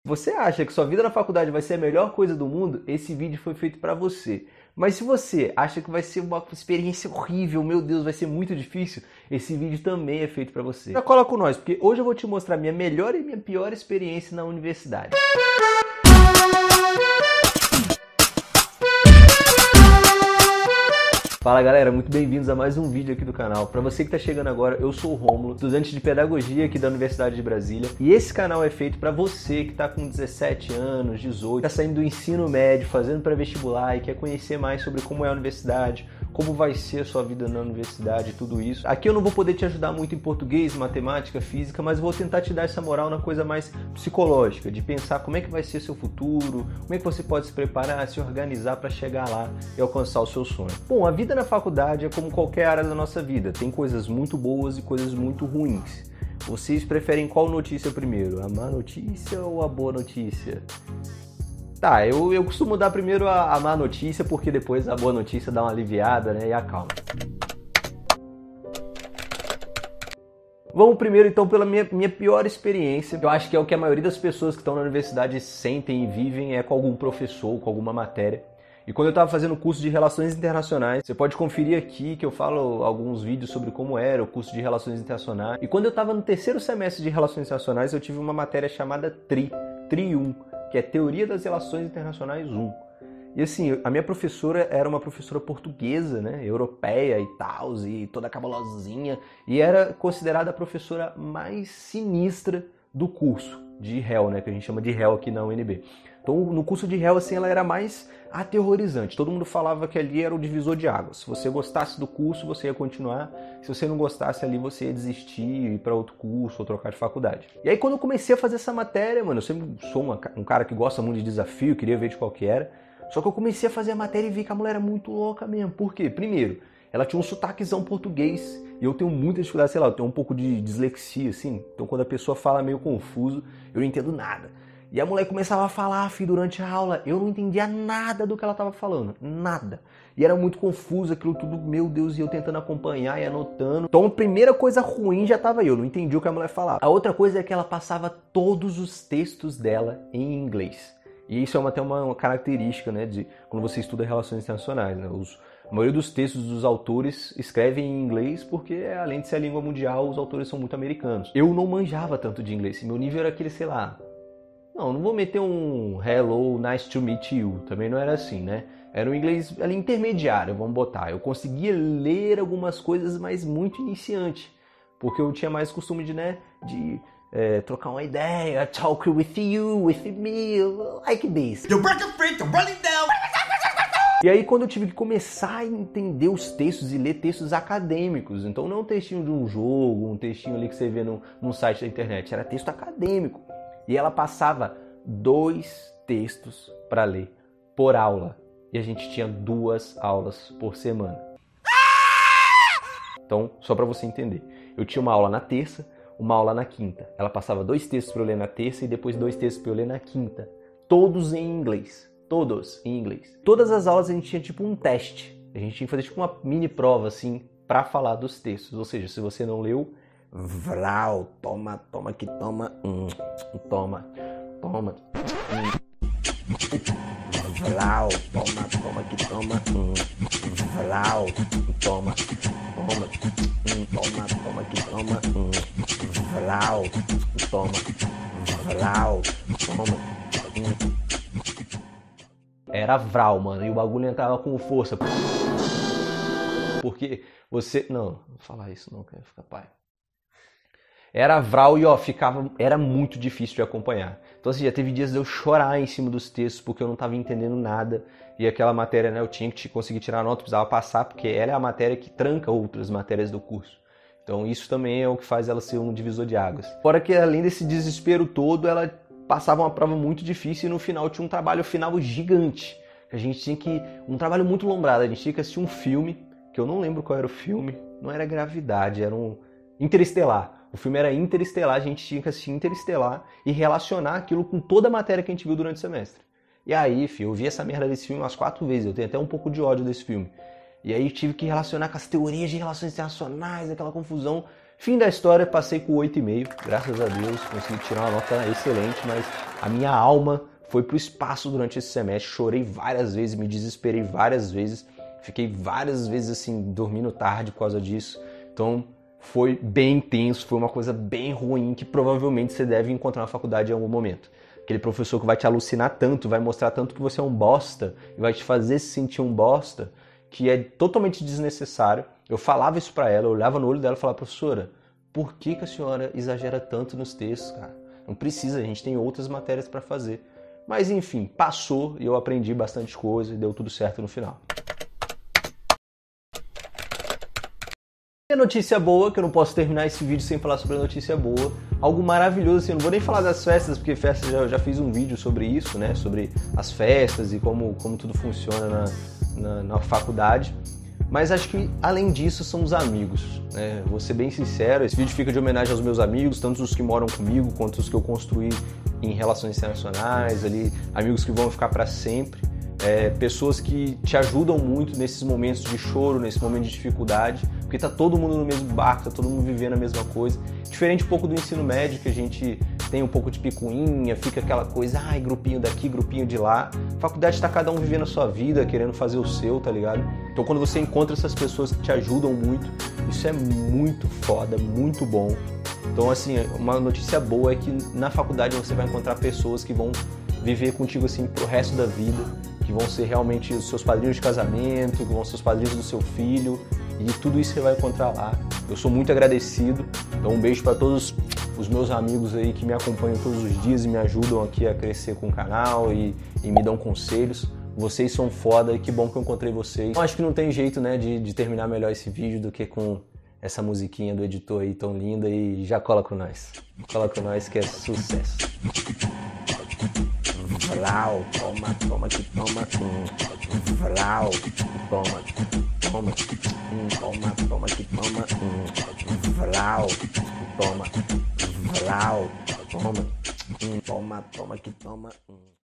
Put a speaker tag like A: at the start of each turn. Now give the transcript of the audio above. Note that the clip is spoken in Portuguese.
A: Você acha que sua vida na faculdade vai ser a melhor coisa do mundo? Esse vídeo foi feito pra você. Mas se você acha que vai ser uma experiência horrível, meu Deus, vai ser muito difícil, esse vídeo também é feito pra você. Já cola com nós, porque hoje eu vou te mostrar minha melhor e minha pior experiência na universidade. Fala galera, muito bem-vindos a mais um vídeo aqui do canal. Para você que está chegando agora, eu sou o Rômulo, estudante de Pedagogia aqui da Universidade de Brasília. E esse canal é feito para você que está com 17 anos, 18, está saindo do ensino médio, fazendo pré-vestibular e quer conhecer mais sobre como é a universidade, como vai ser a sua vida na universidade, tudo isso. Aqui eu não vou poder te ajudar muito em português, matemática, física, mas vou tentar te dar essa moral na coisa mais psicológica, de pensar como é que vai ser seu futuro, como é que você pode se preparar, se organizar para chegar lá e alcançar o seu sonho. Bom, a vida na faculdade é como qualquer área da nossa vida, tem coisas muito boas e coisas muito ruins. Vocês preferem qual notícia primeiro, a má notícia ou a boa notícia? Tá, eu costumo dar primeiro a má notícia, porque depois a boa notícia dá uma aliviada, né, e acalma. Vamos primeiro então pela minha pior experiência. Eu acho que é o que a maioria das pessoas que estão na universidade sentem e vivem, é com algum professor, com alguma matéria. E quando eu estava fazendo o curso de Relações Internacionais, você pode conferir aqui que eu falo alguns vídeos sobre como era o curso de Relações Internacionais. E quando eu estava no terceiro semestre de Relações Internacionais, eu tive uma matéria chamada TRI 1, que é Teoria das Relações Internacionais 1. E assim, a minha professora era uma professora portuguesa, né, europeia e tal, e toda cabulosinha, e era considerada a professora mais sinistra do curso de réu, né, que a gente chama de réu aqui na UNB. Então, no curso de réu, assim, ela era mais aterrorizante. Todo mundo falava que ali era o divisor de águas. Se você gostasse do curso, você ia continuar. Se você não gostasse ali, você ia desistir, ir para outro curso ou trocar de faculdade. E aí, quando eu comecei a fazer essa matéria, mano, eu sempre sou um cara que gosta muito de desafio, queria ver de qual que era. Só que eu comecei a fazer a matéria e vi que a mulher era muito louca mesmo. Por quê? Primeiro, ela tinha um sotaquezão português. E eu tenho muita dificuldade, sei lá, eu tenho um pouco de dislexia, assim. Então, quando a pessoa fala meio confuso, eu não entendo nada. E a mulher começava a falar, durante a aula, eu não entendia nada do que ela estava falando, nada. E era muito confuso aquilo tudo, meu Deus, e eu tentando acompanhar e anotando. Então a primeira coisa ruim já estava aí, eu não entendi o que a mulher falava. A outra coisa é que ela passava todos os textos dela em inglês. E isso é até uma característica, né, de quando você estuda relações internacionais, né? A maioria dos textos dos autores escrevem em inglês porque, além de ser a língua mundial, os autores são muito americanos. Eu não manjava tanto de inglês, meu nível era aquele, sei lá... Não vou meter um hello, nice to meet you, também não era assim, né? Era um inglês ali intermediário, vamos botar. Eu conseguia ler algumas coisas, mas muito iniciante, porque eu tinha mais costume de trocar uma ideia, talk with you, with me, like this. You break a freak, I'm running down. E aí quando eu tive que começar a entender os textos e ler textos acadêmicos, então não um textinho de um jogo, um textinho ali que você vê num site da internet, era texto acadêmico. E ela passava 2 textos para ler por aula. E a gente tinha 2 aulas por semana. Então, só para você entender. Eu tinha uma aula na terça, uma aula na quinta. Ela passava 2 textos para eu ler na terça e depois 2 textos para eu ler na quinta. Todos em inglês. Todos em inglês. Todas as aulas a gente tinha tipo um teste. A gente tinha que fazer tipo uma mini prova assim para falar dos textos. Ou seja, se você não leu... Vral, toma que toma, toma, Vral, toma que toma, Vral, toma que toma, Vral, toma. Era Vral, mano, e o bagulho entrava com força. Porque você... Não vou falar isso não, quero ficar pai. Era Vral e era muito difícil de acompanhar. Então assim, já teve dias de eu chorar em cima dos textos porque eu não estava entendendo nada. E aquela matéria, né, eu tinha que conseguir tirar a nota, precisava passar, porque ela é a matéria que tranca outras matérias do curso. Então isso também é o que faz ela ser um divisor de águas. Fora que além desse desespero todo, ela passava uma prova muito difícil e no final tinha um trabalho final gigante. A gente tinha que... Um trabalho muito lombrado, a gente tinha que assistir um filme, que eu não lembro qual era o filme, não era Gravidade, era um Interestelar. O filme era Interestelar, a gente tinha que assistir Interestelar e relacionar aquilo com toda a matéria que a gente viu durante o semestre. E aí, eu vi essa merda desse filme umas 4 vezes, eu tenho até um pouco de ódio desse filme. E aí tive que relacionar com as teorias de relações internacionais, aquela confusão. Fim da história, passei com 8,5, graças a Deus, consegui tirar uma nota excelente, mas a minha alma foi pro espaço durante esse semestre, chorei várias vezes, me desesperei várias vezes, fiquei várias vezes assim, dormindo tarde por causa disso, então foi bem intenso, foi uma coisa bem ruim que provavelmente você deve encontrar na faculdade em algum momento. Aquele professor que vai te alucinar tanto, vai mostrar tanto que você é um bosta e vai te fazer se sentir um bosta, que é totalmente desnecessário. Eu falava isso pra ela, eu olhava no olho dela e falava, professora, por que a senhora exagera tanto nos textos, cara? Não precisa, a gente tem outras matérias pra fazer. Mas enfim, passou e eu aprendi bastante coisa e deu tudo certo no final. E a notícia boa, que eu não posso terminar esse vídeo sem falar sobre a notícia boa, algo maravilhoso, assim, eu não vou nem falar das festas, porque festas eu já fiz um vídeo sobre isso, né, sobre as festas e como tudo funciona na faculdade, mas acho que além disso são os amigos, né, vou ser bem sincero, esse vídeo fica de homenagem aos meus amigos, tanto os que moram comigo, quanto os que eu construí em relações internacionais, ali, amigos que vão ficar para sempre, pessoas que te ajudam muito nesses momentos de choro, nesse momento de dificuldade, porque tá todo mundo no mesmo barco, tá todo mundo vivendo a mesma coisa. Diferente um pouco do ensino médio, que a gente tem um pouco de picuinha, fica aquela coisa, ai, grupinho daqui, grupinho de lá. A faculdade tá cada um vivendo a sua vida, querendo fazer o seu, tá ligado? Então quando você encontra essas pessoas que te ajudam muito, isso é muito foda, muito bom. Então assim, uma notícia boa é que na faculdade você vai encontrar pessoas que vão viver contigo assim pro resto da vida, que vão ser realmente os seus padrinhos de casamento, que vão ser os padrinhos do seu filho, e tudo isso você vai encontrar lá. Eu sou muito agradecido, então um beijo para todos os meus amigos aí que me acompanham todos os dias e me ajudam aqui a crescer com o canal e me dão conselhos. Vocês são foda e que bom que eu encontrei vocês. Eu acho que não tem jeito, né, de terminar melhor esse vídeo do que com essa musiquinha do editor aí tão linda, e já cola com nós. Cola com nós que é sucesso. Vlau, toma, toma que toma, vlau, toma, toma, toma, toma que toma, vlau, toma, vlau, toma, toma, toma que toma.